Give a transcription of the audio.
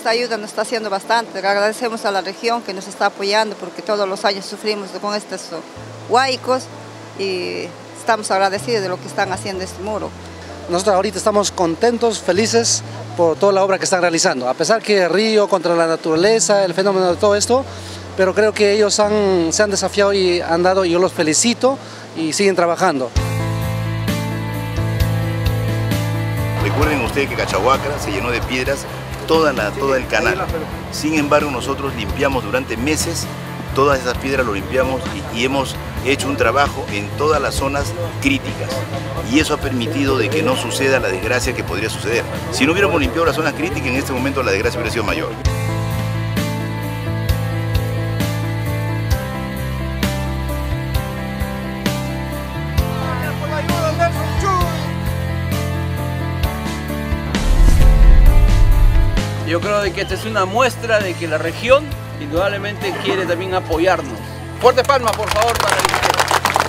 esta ayuda nos está haciendo bastante. Agradecemos a la región que nos está apoyando porque todos los años sufrimos con estos huaicos y estamos agradecidos de lo que están haciendo este muro. Nosotros ahorita estamos contentos, felices por toda la obra que están realizando, a pesar que el río contra la naturaleza, el fenómeno de todo esto, pero creo que ellos se han desafiado y han dado, y yo los felicito y siguen trabajando. Recuerden ustedes que Cachahuacra se llenó de piedras todo el canal. Sin embargo, nosotros limpiamos durante meses todas esas piedras, lo limpiamos y hemos hecho un trabajo en todas las zonas críticas. Y eso ha permitido de que no suceda la desgracia que podría suceder. Si no hubiéramos limpiado las zonas críticas, en este momento la desgracia hubiera sido mayor. Yo creo de que esta es una muestra de que la región indudablemente quiere también apoyarnos. Fuerte palma, por favor, para el ingeniero.